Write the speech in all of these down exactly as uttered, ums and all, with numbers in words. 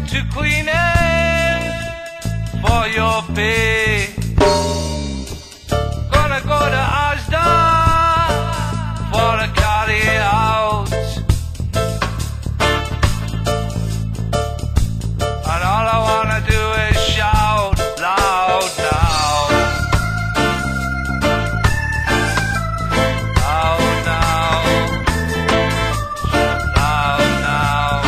to cleaning for your pay. Gonna go to Asda for a carry out. And all I wanna do is shout loud now. Loud now. Loud now.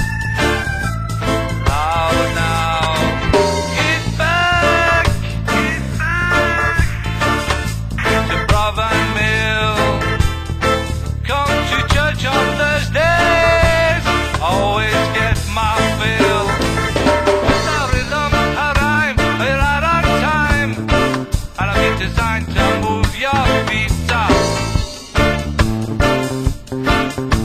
Loud now. Get back. Get back. To Brabant Mill. Come to church on Thursdays. Always get my fill. The rhythm, a rhyme, we're right on time. And I've been designed to move your feet up.